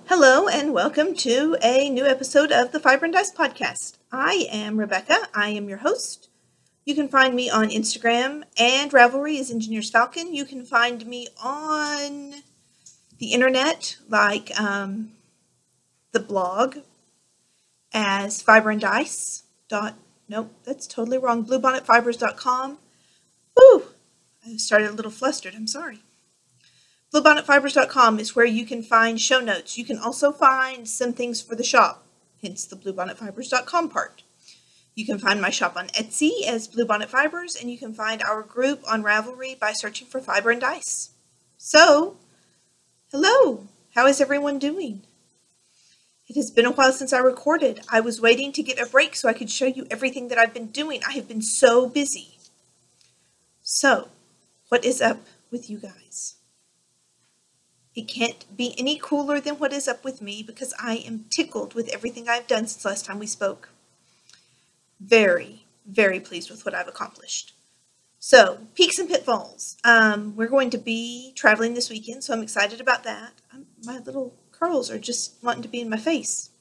Hello and welcome to a new episode of the Fiber and Dice podcast. I am Rebecca. I am your host. You can find me on Instagram and Ravelry as Engineers Falcon. You can find me on the internet, like the blog, as Fiber and Dice. Nope, that's totally wrong. Bluebonnetfibers.com. Woo! I started a little flustered. I'm sorry. Bluebonnetfibers.com is where you can find show notes. You can also find some things for the shop, hence the bluebonnetfibers.com part. You can find my shop on Etsy as Bluebonnet Fibers, and you can find our group on Ravelry by searching for Fiber and Dice. So, hello! How is everyone doing? It has been a while since I recorded. I was waiting to get a break so I could show you everything that I've been doing. I have been so busy. So, what is up with you guys? It can't be any cooler than what is up with me because I am tickled with everything I've done since last time we spoke. Very, very pleased with what I've accomplished. So, peaks and pitfalls. We're going to be traveling this weekend, so I'm excited about that. My little curls are just wanting to be in my face.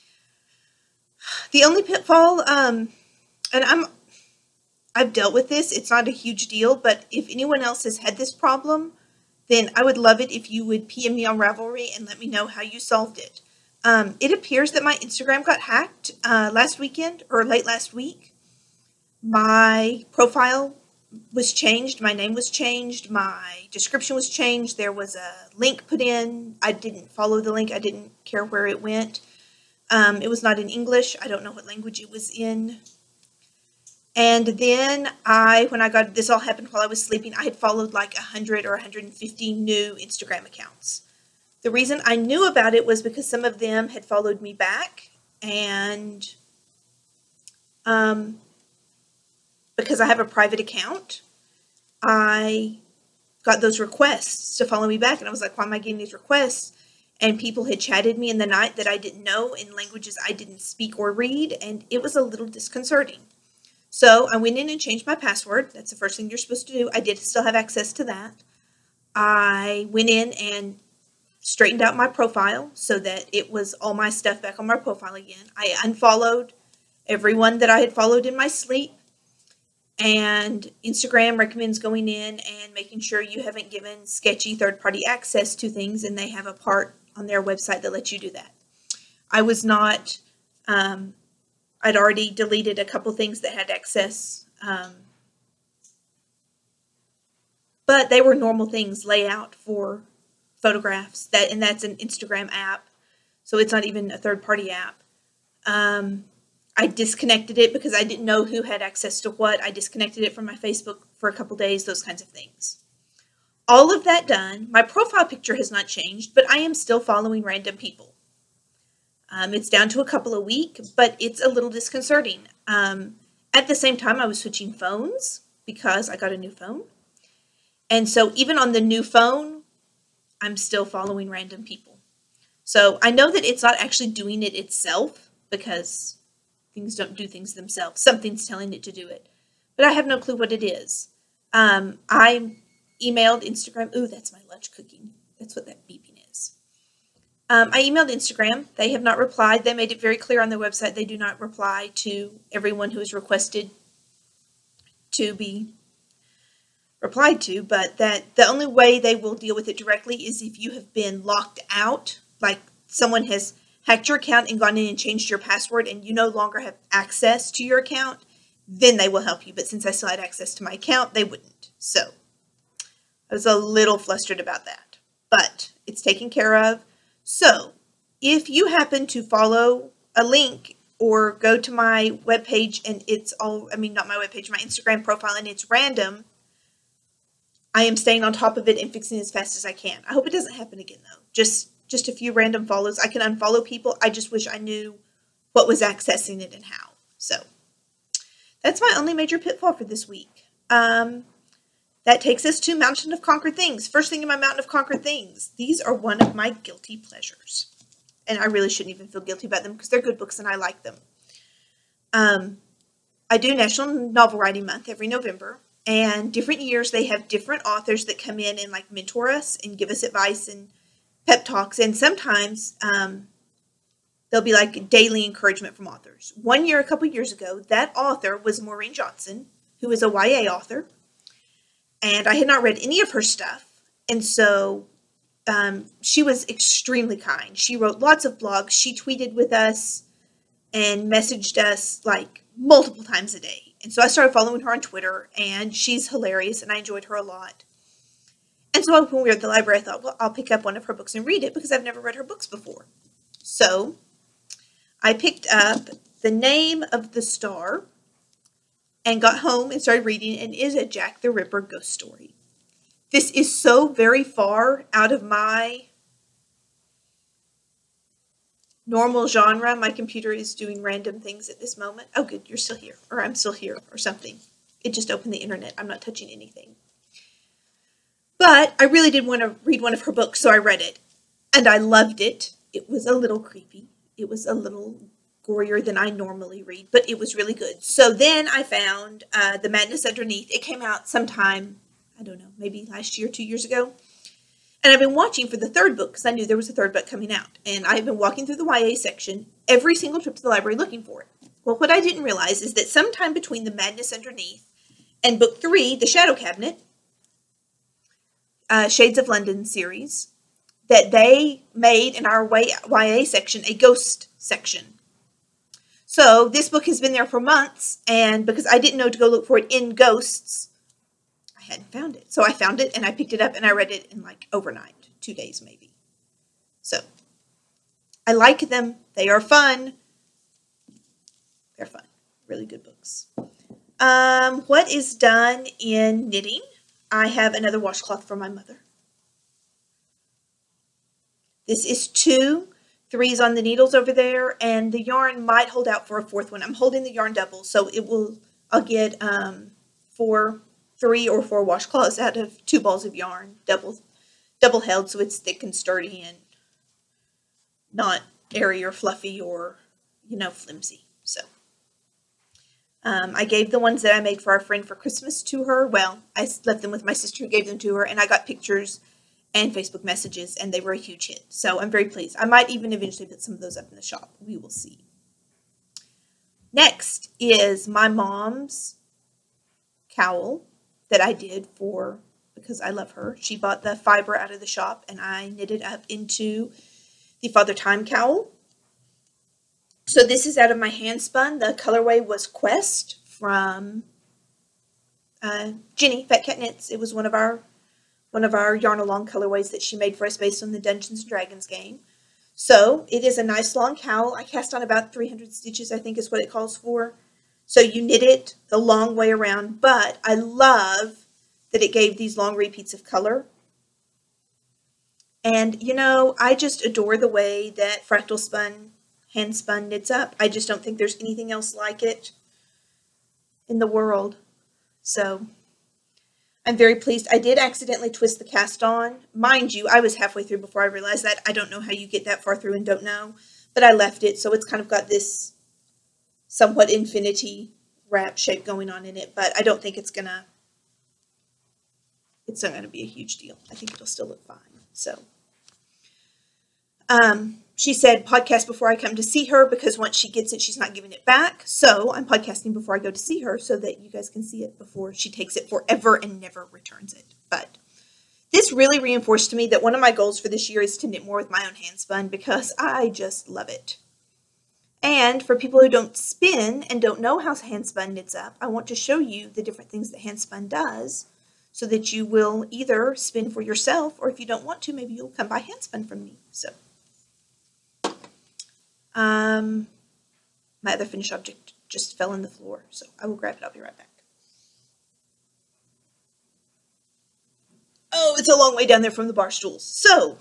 The only pitfall, and I've dealt with this, it's not a huge deal, but if anyone else has had this problem, then I would love it if you would PM me on Ravelry and let me know how you solved it. It appears that my Instagram got hacked last weekend or late last week. My profile was changed. My name was changed. My description was changed. There was a link put in. I didn't follow the link. I didn't care where it went. It was not in English. I don't know what language it was in. And then when I got, this all happened while I was sleeping, I had followed like 100 or 150 new Instagram accounts. The reason I knew about it was because some of them had followed me back, and because I have a private account, I got those requests to follow me back, and I was like, why am I getting these requests? And people had chatted me in the night that I didn't know in languages I didn't speak or read, and it was a little disconcerting. So I went in and changed my password. That's the first thing you're supposed to do. I did still have access to that. I went in and straightened out my profile so that it was all my stuff back on my profile again. I unfollowed everyone that I had followed in my sleep. And Instagram recommends going in and making sure you haven't given sketchy third-party access to things, and they have a part on their website that lets you do that. I was not... I'd already deleted a couple things that had access, but they were normal things, layout for photographs, and that's an Instagram app, so it's not even a third-party app. I disconnected it because I didn't know who had access to what. I disconnected it from my Facebook for a couple days, those kinds of things. All of that done, my profile picture has not changed, but I am still following random people. It's down to a couple a week, but it's a little disconcerting. At the same time, I was switching phones because I got a new phone. And so even on the new phone, I'm still following random people. So I know that it's not actually doing it itself because things don't do things themselves. Something's telling it to do it. But I have no clue what it is. I emailed Instagram. Ooh, that's my lunch cooking. That's what that beeping is. I emailed Instagram. They have not replied. They made it very clear on their website they do not reply to everyone who has requested to be replied to, but that the only way they will deal with it directly is if you have been locked out, like someone has hacked your account and gone in and changed your password and you no longer have access to your account, then they will help you. But since I still had access to my account, they wouldn't. So I was a little flustered about that, but it's taken care of. So, if you happen to follow a link or go to my webpage and it's not my webpage, my Instagram profile, and it's random, I am staying on top of it and fixing it as fast as I can. I hope it doesn't happen again, though. Just a few random follows. I can unfollow people. I just wish I knew what was accessing it and how. So, that's my only major pitfall for this week. That takes us to Mountain of Conquered Things. First thing in my Mountain of Conquered Things. These are one of my guilty pleasures. And I really shouldn't even feel guilty about them because they're good books and I like them. I do National Novel Writing Month every November. And different years they have different authors that come in and like mentor us and give us advice and pep talks, and sometimes there'll be like daily encouragement from authors. One year, a couple years ago, that author was Maureen Johnson, who is a YA author, and I had not read any of her stuff, and so she was extremely kind. She wrote lots of blogs. She tweeted with us and messaged us like multiple times a day. And so I started following her on Twitter, and she's hilarious, and I enjoyed her a lot. And so when we were at the library, I thought, well, I'll pick up one of her books and read it because I've never read her books before. So I picked up The Name of the Star and got home and started reading, and it is a Jack the Ripper ghost story. This is so very far out of my normal genre. My computer is doing random things at this moment. Oh, good, you're still here, or I'm still here, or something. It just opened the internet. I'm not touching anything. But I really did want to read one of her books, so I read it, and I loved it. It was a little creepy. It was a little gorier than I normally read, but it was really good. So then I found The Madness Underneath. It came out sometime, I don't know, maybe last year, 2 years ago. And I've been watching for the third book because I knew there was a third book coming out. And I've been walking through the YA section every single trip to the library looking for it. Well, what I didn't realize is that sometime between The Madness Underneath and book 3, The Shadow Cabinet, Shades of London series, that they made in our YA section a ghost section. So this book has been there for months, and because I didn't know to go look for it in Ghosts, I hadn't found it. So I found it, and I picked it up, and I read it in like overnight, 2 days maybe. So I like them. They are fun. They're fun. Really good books. What is done in knitting? I have another washcloth for my mother. This is 2 3s on the needles over there, and the yarn might hold out for a 4th one. I'm holding the yarn double, so I'll get 3 or 4 washcloths out of 2 balls of yarn, double held, so it's thick and sturdy and not airy or fluffy or, flimsy. So I gave the ones that I made for our friend for Christmas to her. Well, I left them with my sister who gave them to her, and I got pictures and Facebook messages, and they were a huge hit. So I'm very pleased. I might even eventually put some of those up in the shop. We will see. Next is my mom's cowl that I did because I love her. She bought the fiber out of the shop, and I knitted up into the Father Time Cowl. So this is out of my Handspun. The colorway was Quest from Jenny, Fat Cat Knits. It was one of our yarn along colorways that she made for us based on the Dungeons and Dragons game. So it is a nice long cowl. I cast on about 300 stitches, I think is what it calls for. So you knit it the long way around, but I love that it gave these long repeats of color. And, I just adore the way that Fractal Handspun knits up. I just don't think there's anything else like it in the world. So I'm very pleased. I did accidentally twist the cast on. Mind you, I was halfway through before I realized that. I don't know how you get that far through and don't know, but I left it, so it's kind of got this somewhat infinity wrap shape going on in it, but I don't think it's not gonna be a huge deal. I think it'll still look fine. So she said podcast before I come to see her, because once she gets it, she's not giving it back. So I'm podcasting before I go to see her so that you guys can see it before she takes it forever and never returns it. But this really reinforced to me that one of my goals for this year is to knit more with my own handspun, because I just love it. And for people who don't spin and don't know how handspun knits up, I want to show you the different things that handspun does so that you will either spin for yourself, or if you don't want to, maybe you'll come buy handspun from me. So my other finished object just fell on the floor, so I will grab it. I'll be right back. Oh, it's a long way down there from the bar stools. So,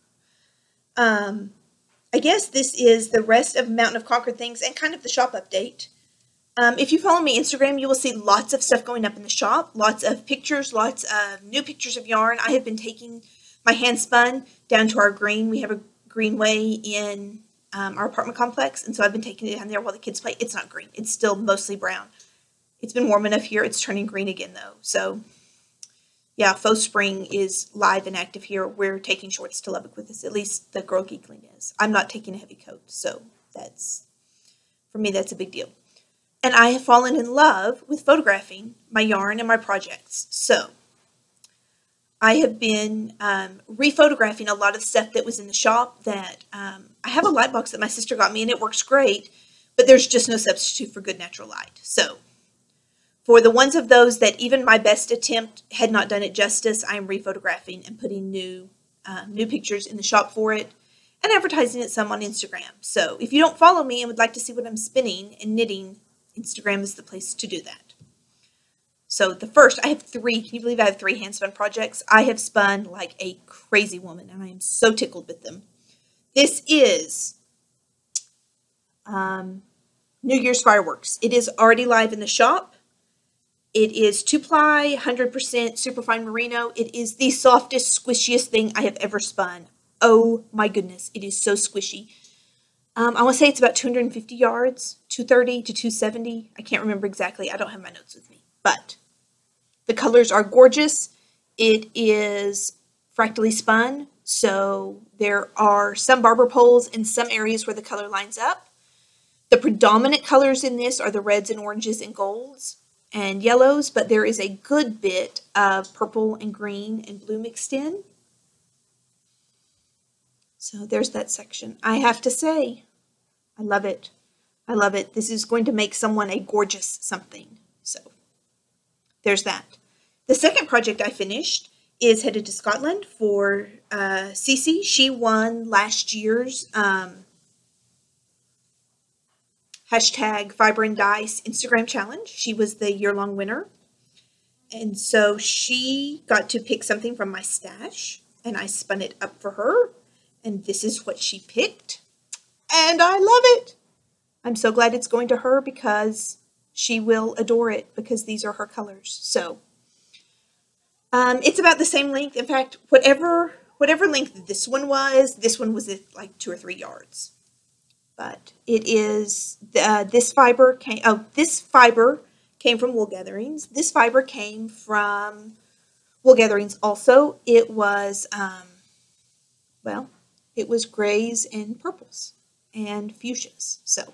I guess this is the rest of Mountain of Conquered Things and kind of the shop update. If you follow me on Instagram, you will see lots of stuff going up in the shop, lots of pictures, lots of new pictures of yarn. I have been taking my handspun down to our green. We have a greenway in our apartment complex, and so I've been taking it down there while the kids play. It's not green. It's still mostly brown. It's been warm enough here. It's turning green again, though. So Yeah, Faux Spring is live and active here. We're taking shorts to Lubbock with us. At least the Girl Geekling is. I'm not taking a heavy coat, so that's, for me, that's a big deal. And I have fallen in love with photographing my yarn and my projects. So I have been re-photographing a lot of stuff that was in the shop that I have a light box that my sister got me, and it works great, but there's just no substitute for good natural light. So for the ones of those that even my best attempt had not done it justice, I am re-photographing and putting new pictures in the shop for it and advertising it some on Instagram. So if you don't follow me and would like to see what I'm spinning and knitting, Instagram is the place to do that. So the first, I have 3. Can you believe I have 3 hand-spun projects? I have spun like a crazy woman, and I am so tickled with them. This is New Year's Fireworks. It is already live in the shop. It is 2-ply, 100% superfine merino. It is the softest, squishiest thing I have ever spun. Oh my goodness, it is so squishy. I want to say it's about 250 yards, 230 to 270. I can't remember exactly. I don't have my notes with me. But the colors are gorgeous. It is fractally spun, so there are some barber poles in some areas where the color lines up. The predominant colors in this are the reds and oranges and golds and yellows, but there is a good bit of purple and green and blue mixed in. So there's that section. I have to say, I love it. I love it. This is going to make someone a gorgeous something. So there's that. The second project I finished is headed to Scotland for Cece. She won last year's hashtag Fiber and Dice Instagram challenge. She was the year-long winner. And so she got to pick something from my stash, and I spun it up for her. And this is what she picked. And I love it. I'm so glad it's going to her because she will adore it because these are her colors. So it's about the same length. In fact, whatever length this one was like 2 or 3 yards. But it is this fiber came from Wool Gatherings. This fiber came from Wool Gatherings also. It was it was grays and purples and fuchsias. So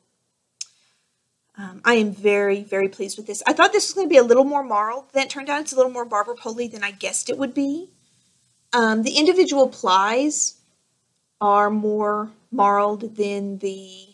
I am very, very pleased with this. I thought this was going to be a little more marled than it turned out. It's a little more barber pole-y than I guessed it would be. The individual plies are more marled than the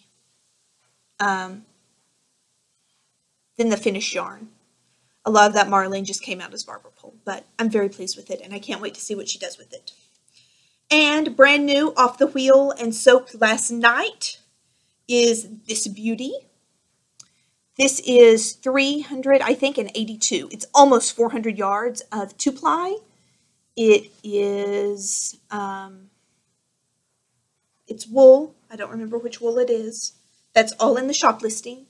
finished yarn. A lot of that marling just came out as barber pole, but I'm very pleased with it, and I can't wait to see what she does with it. And brand new off the wheel and soaked last night is this beauty. This is 300, I think, and 82. It's almost 400 yards of 2-ply. It is, it's wool. I don't remember which wool it is. That's all in the shop listing.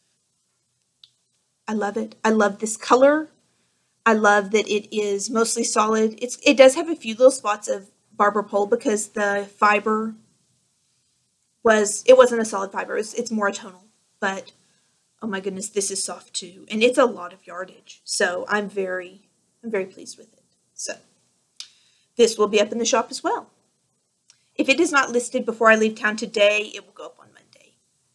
I love it. I love this color. I love that it is mostly solid. It does have a few little spots of barber pole because the fiber wasn't a solid fiber. It's more a tonal, but oh my goodness, this is soft too. And it's a lot of yardage. So I'm very pleased with it. So this will be up in the shop as well. If it is not listed before I leave town today, it will go up on Monday.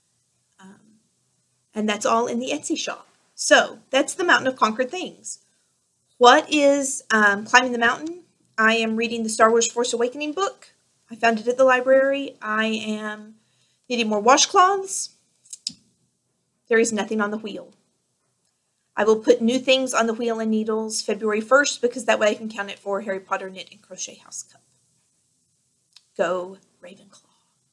And that's all in the Etsy shop. So that's the Mountain of Conquered Things. What is climbing the mountain? I am reading the Star Wars Force Awakening book. I found it at the library. I am knitting more washcloths. There is nothing on the wheel. I will put new things on the wheel and needles February 1st because that way I can count it for Harry Potter Knit and Crochet House Cup. Go Ravenclaw.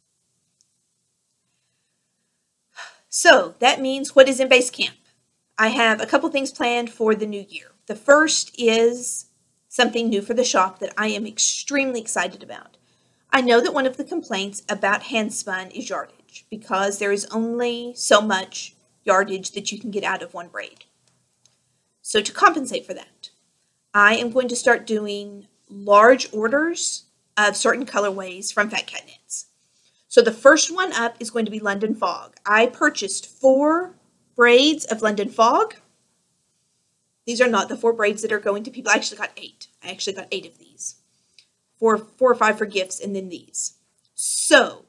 So that means what is in base camp? I have a couple things planned for the new year. The first is something new for the shop that I am extremely excited about. I know that one of the complaints about handspun is yardage because there is only so much yardage that you can get out of one braid. So to compensate for that, I am going to start doing large orders of certain colorways from Fat Cat Knits. So the first one up is going to be London Fog. I purchased 4 braids of London Fog. These are not the 4 braids that are going to people. I actually got 8. I actually got 8 of these. 4 or 5 for gifts, and then these. So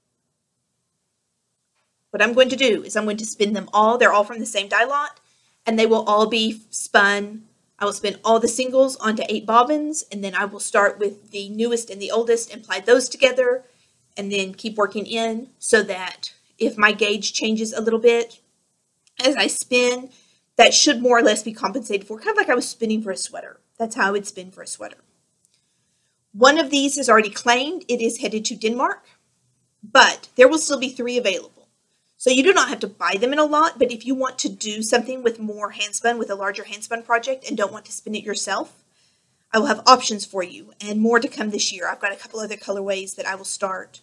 what I'm going to do is I'm going to spin them all. They're all from the same dye lot, and they will all be spun. I will spin all the singles onto 8 bobbins, and then I will start with the newest and the oldest and apply those together, and then keep working in so that if my gauge changes a little bit as I spin, that should more or less be compensated for, kind of like I was spinning for a sweater. That's how I would spin for a sweater. One of these is already claimed. It is headed to Denmark, but there will still be 3 available. So you do not have to buy them in a lot, but if you want to do something with more handspun, with a larger handspun project, and don't want to spin it yourself, I will have options for you, and more to come this year. I've got a couple other colorways that I will start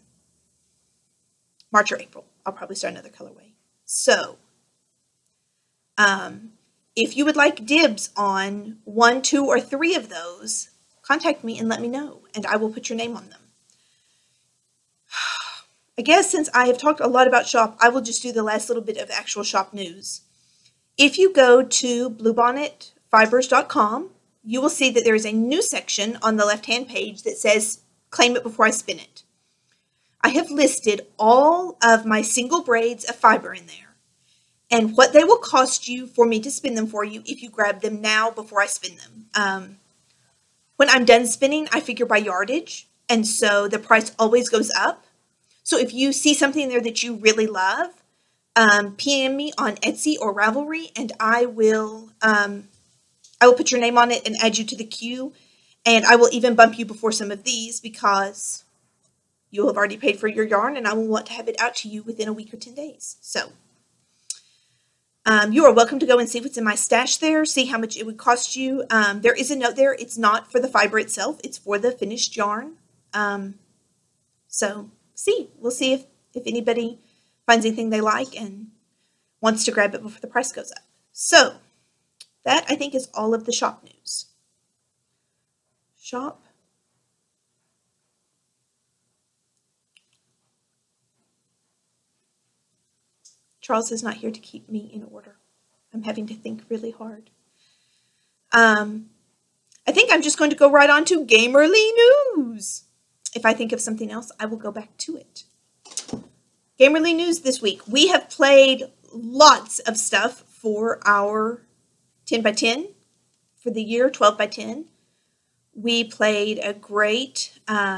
March or April. I'll probably start another colorway. So if you would like dibs on 1, 2, or 3 of those, contact me and let me know, and I will put your name on them. I guess since I have talked a lot about shop, I will just do the last little bit of actual shop news. If you go to bluebonnetfibers.com, you will see that there is a new section on the left-hand page that says, claim it before I spin it. I have listed all of my single braids of fiber in there, and what they will cost you for me to spin them for you if you grab them now before I spin them. When I'm done spinning, I figure by yardage, and so the price always goes up. So if you see something there that you really love, PM me on Etsy or Ravelry, and I will put your name on it and add you to the queue, and I will even bump you before some of these because you will have already paid for your yarn, and I will want to have it out to you within a week or 10 days. So you are welcome to go and see what's in my stash there, see how much it would cost you. There is a note there. It's not for the fiber itself. It's for the finished yarn. So we'll see if anybody finds anything they like and wants to grab it before the price goes up. So that, I think, is all of the shop news. Shop. Charles is not here to keep me in order. I'm having to think really hard. I think I'm just going to go right on to Gamerly News. If I think of something else, I will go back to it. Gamerly News this week. We have played lots of stuff for our 10x10 for the year, 12x10. We played a great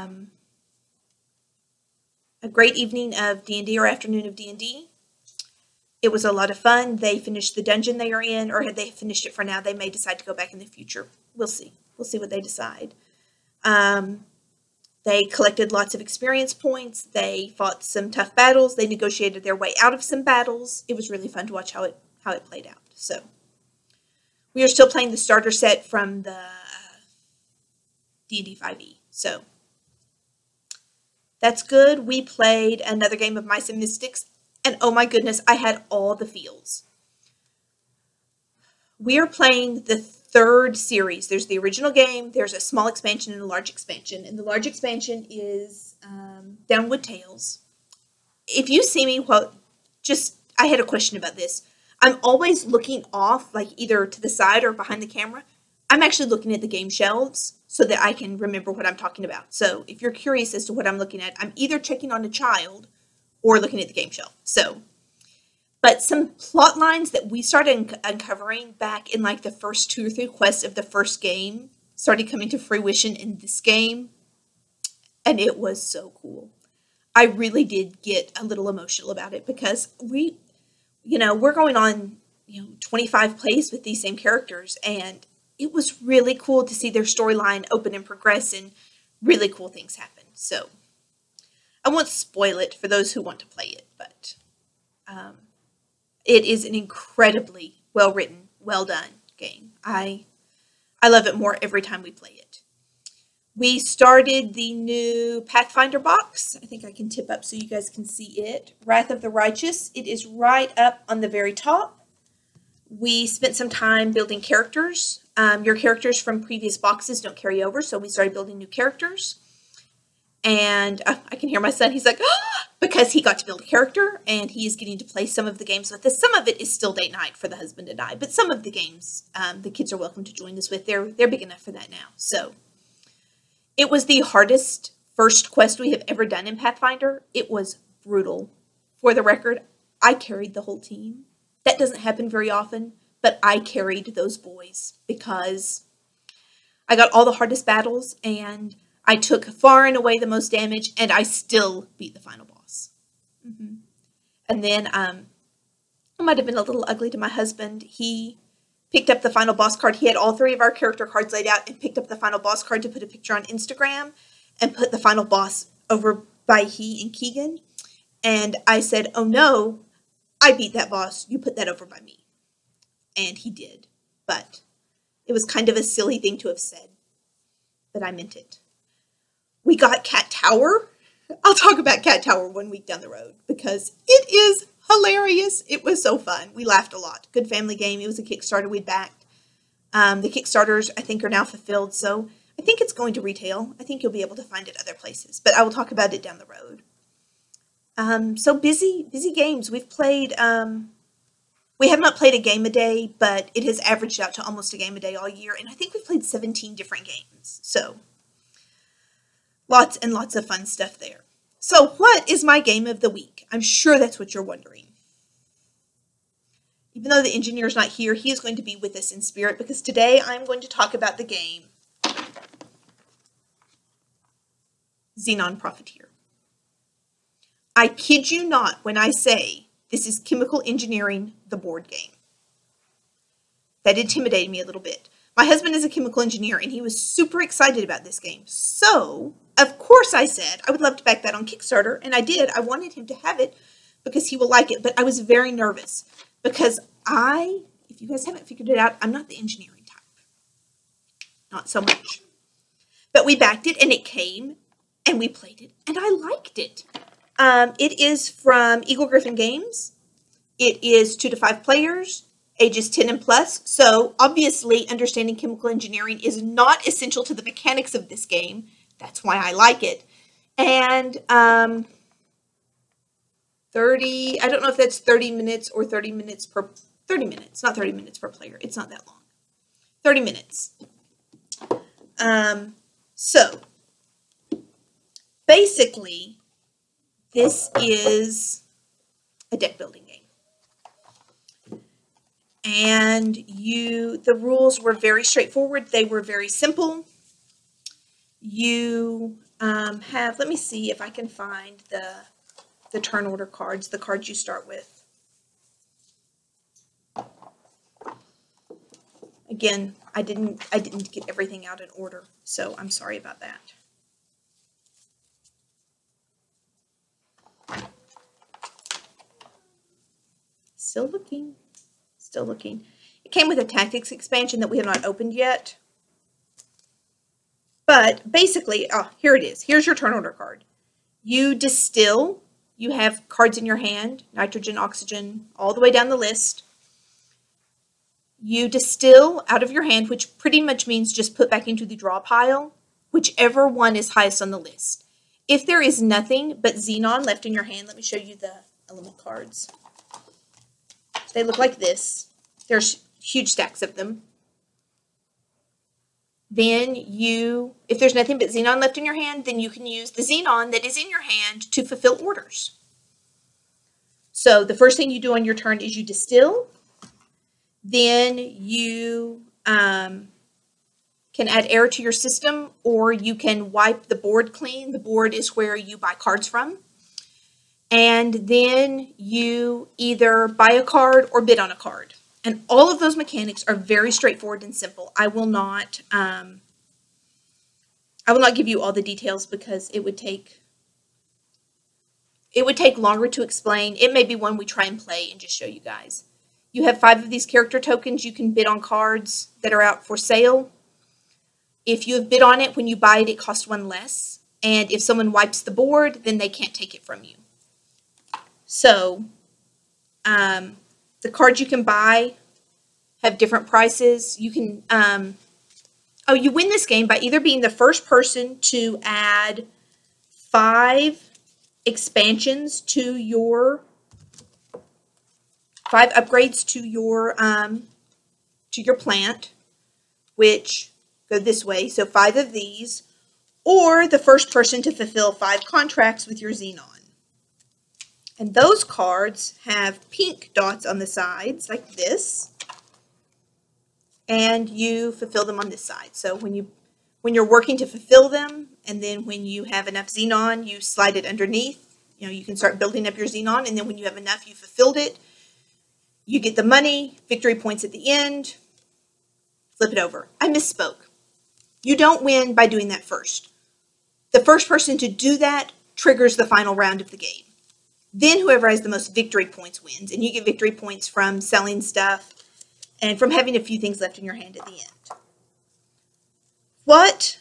evening of D&D, or afternoon of D&D. It was a lot of fun. They finished the dungeon they are in, or had they finished it for now? They may decide to go back in the future. We'll see. We'll see what they decide. They collected lots of experience points. They fought some tough battles. They negotiated their way out of some battles. It was really fun to watch how it played out. So we are still playing the starter set from the D&D 5e. So that's good. We played another game of Mice and Mystics, and oh my goodness, I had all the feels. We are playing the 3rd series. There's the original game, there's a small expansion and a large expansion, and the large expansion is Downwood Tales. If you see me, I had a question about this. I'm always looking off, like either to the side or behind the camera. I'm actually looking at the game shelves so that I can remember what I'm talking about. So if you're curious as to what I'm looking at, I'm either checking on a child or looking at the game shelf. But some plot lines that we started uncovering back in like the first 2 or 3 quests of the first game started coming to fruition in this game, and it was so cool. I really did get a little emotional about it because we're going on 25 plays with these same characters, and it was really cool to see their storyline open and progress, and really cool things happen. So I won't spoil it for those who want to play it, but it is an incredibly well-written, well-done game. I love it more every time we play it. We started the new Pathfinder box. I think I can tip up so you guys can see it. Wrath of the Righteous. It is right up on the very top. We spent some time building characters. Your characters from previous boxes don't carry over, so we started building new characters. And I can hear my son. He's like, oh, because he got to build a character and he is getting to play some of the games with us. Some of it is still date night for the husband and I, but some of the games the kids are welcome to join us with. They're big enough for that now. So it was the hardest first quest we have ever done in Pathfinder. It was brutal. For the record, I carried the whole team. That doesn't happen very often, but I carried those boys because I got all the hardest battles and I took far and away the most damage, and I still beat the final boss. And then I might have been a little ugly to my husband. He picked up the final boss card. He had all 3 of our character cards laid out and picked up the final boss card to put a picture on Instagram and put the final boss over by he and Keegan. And I said, oh no, I beat that boss. You put that over by me. And he did. But it was kind of a silly thing to have said. But I meant it. We got Cat Tower. I'll talk about Cat Tower 1 week down the road because it is hilarious. It was so fun. We laughed a lot. Good family game. It was a Kickstarter we'd backed. The Kickstarters, I think, are now fulfilled, so I think it's going to retail. I think you'll be able to find it other places, but I will talk about it down the road. So busy games. We've played, we have not played a game a day, but it has averaged out to almost a game a day all year, and I think we've played 17 different games, so lots and lots of fun stuff there. So what is my game of the week? I'm sure that's what you're wondering. Even though the engineer is not here, he is going to be with us in spirit because today I'm going to talk about the game Xenon Profiteer. I kid you not when I say this is Chemical Engineering, the board game. That intimidated me a little bit. My husband is a chemical engineer and he was super excited about this game. So, of course I said I would love to back that on Kickstarter, and I did. I wanted him to have it because he will like it, but I was very nervous because if you guys haven't figured it out, I'm not the engineering type. Not so much. But we backed it and it came and we played it and I liked it. It is from Eagle Griffin Games. It is 2 to 5 players, ages 10 and plus. So obviously understanding chemical engineering is not essential to the mechanics of this game. That's why I like it. And 30, I don't know if that's 30 minutes or 30 minutes per, 30 minutes, not 30 minutes per player. It's not that long. 30 minutes. So basically, this is a deck building game. And the rules were very straightforward. They were very simple. You let me see if I can find the turn order cards, the cards you start with. Again, I didn't get everything out in order, so I'm sorry about that. Still looking. It came with a tactics expansion that we have not opened yet. But basically, here it is. Here's your turn order card. You distill. You have cards in your hand, nitrogen, oxygen, all the way down the list. You distill out of your hand, which pretty much means just put back into the draw pile, whichever one is highest on the list. If there is nothing but xenon left in your hand, let me show you the element cards. They look like this. There's huge stacks of them. Then if there's nothing but xenon left in your hand, then you can use the xenon that is in your hand to fulfill orders. So the first thing you do on your turn is you distill. Then you can add air to your system, or you can wipe the board clean. The board is where you buy cards from. And then you either buy a card or bid on a card. And all of those mechanics are very straightforward and simple. I will not give you all the details because it would take longer to explain. It may be one we try and play and just show you guys. You have 5 of these character tokens. You can bid on cards that are out for sale. If you have bid on it, when you buy it, it costs 1 less. And if someone wipes the board, then they can't take it from you. So, the cards you can buy have different prices. You can, you win this game by either being the first person to add 5 expansions to your 5 upgrades to your plant, which go this way. So 5 of these, or the first person to fulfill 5 contracts with your Xenon. And those cards have pink dots on the sides like this, and you fulfill them on this side. So when you're working to fulfill them, and then when you have enough Xenon, you slide it underneath. You know, you can start building up your Xenon, and then when you have enough, you fulfilled it. You get the money, victory points at the end, flip it over. I misspoke. You don't win by doing that first. The first person to do that triggers the final round of the game. Then whoever has the most victory points wins, and you get victory points from selling stuff and from having a few things left in your hand at the end. What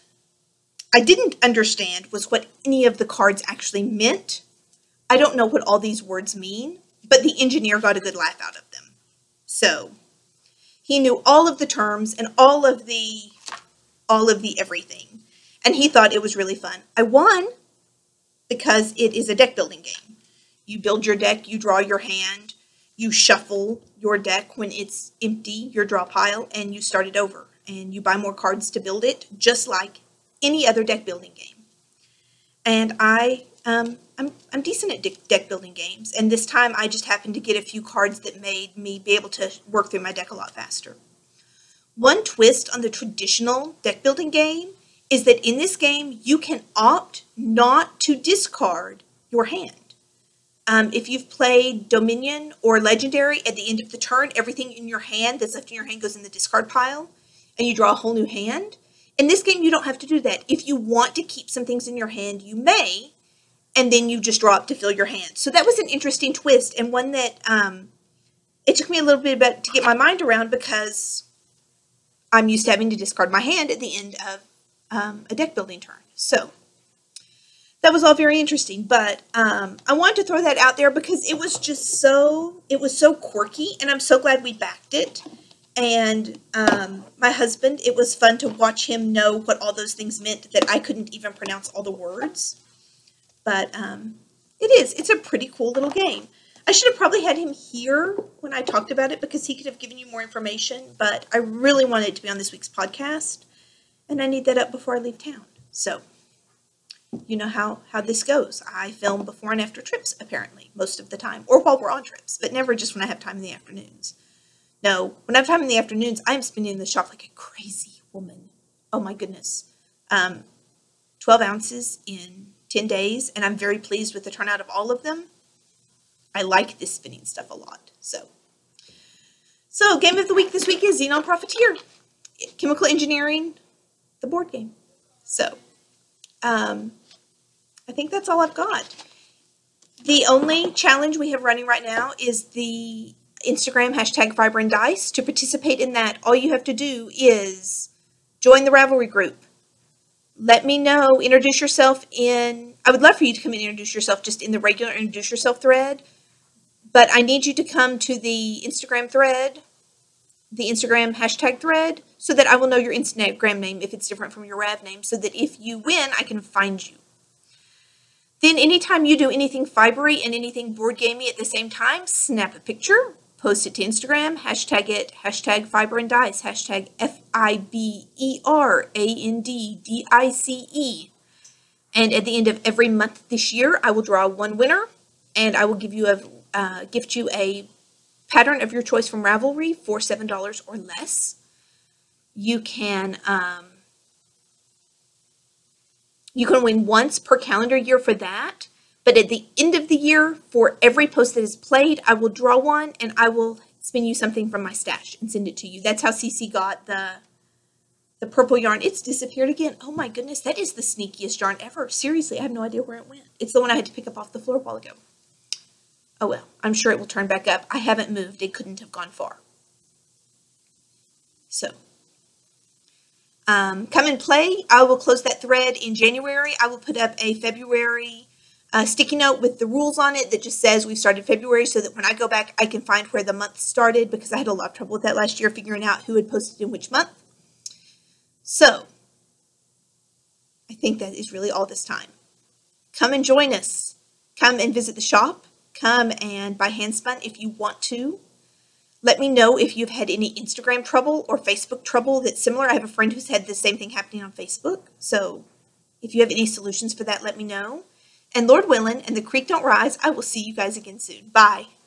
I didn't understand was what any of the cards actually meant. I don't know what all these words mean, but the engineer got a good laugh out of them. So he knew all of the terms and all of the everything, and he thought it was really fun. I won because it is a deck building game. You build your deck, you draw your hand, you shuffle your deck when it's empty, your draw pile, and you start it over. And you buy more cards to build it, just like any other deck building game. And I'm decent at deck building games, and this time I just happened to get a few cards that made me be able to work through my deck a lot faster. One twist on the traditional deck building game is that in this game you can opt not to discard your hand. If you've played Dominion or Legendary, at the end of the turn, everything in your hand that's left in your hand goes in the discard pile, and you draw a whole new hand. In this game, you don't have to do that. If you want to keep some things in your hand, you may, and then you just draw up to fill your hand. So that was an interesting twist, and one that it took me a little bit to get my mind around, because I'm used to having to discard my hand at the end of a deck building turn. So that was all very interesting, but I wanted to throw that out there because it was just so quirky, and I'm so glad we backed it. And my husband, it was fun to watch him know what all those things meant that I couldn't even pronounce all the words. But it's a pretty cool little game. I should have probably had him here when I talked about it, because he could have given you more information, but I really wanted it to be on this week's podcast, and I need that up before I leave town. So you know how this goes. I film before and after trips, apparently, most of the time, or while we're on trips, but never just when I have time in the afternoons. No, when I have time in the afternoons, I'm spending in the shop like a crazy woman. Oh my goodness. 12 ounces in 10 days, and I'm very pleased with the turnout of all of them. I like this spinning stuff a lot. So game of the week this week is Xenon Profiteer, Chemical Engineering, the board game. So I think that's all I've got. The only challenge we have running right now is the Instagram #FiberandDice. To participate in that, all you have to do is join the Ravelry group. Let me know, introduce yourself I would love for you to come and introduce yourself just in the regular introduce yourself thread, but I need you to come to the Instagram thread, the Instagram hashtag thread, so that I will know your Instagram name if it's different from your Rav name, so that if you win, I can find you. Then anytime you do anything fibery and anything board gamey at the same time, snap a picture, post it to Instagram, hashtag it, #FiberandDice, #FiberandDice. And at the end of every month this year, I will draw one winner, and I will give you gift you a pattern of your choice from Ravelry for $7 or less. You can win once per calendar year for that, but at the end of the year, for every post that is played, I will draw one, and I will spin you something from my stash and send it to you. That's how Cece got the purple yarn. It's disappeared again. Oh my goodness, that is the sneakiest yarn ever. Seriously, I have no idea where it went. It's the one I had to pick up off the floor a while ago. Oh well, I'm sure it will turn back up. I haven't moved. It couldn't have gone far. So, come and play. I will close that thread in January. I will put up a February sticky note with the rules on it that just says we've started February, so that when I go back, I can find where the month started, because I had a lot of trouble with that last year, figuring out who had posted in which month. So, I think that is really all this time. come and join us. Come and visit the shop. Come and buy handspun if you want to. Let me know if you've had any Instagram trouble or Facebook trouble that's similar. I have a friend who's had the same thing happening on Facebook. So if you have any solutions for that, let me know. And Lord willing, and the creek don't rise, I will see you guys again soon. Bye.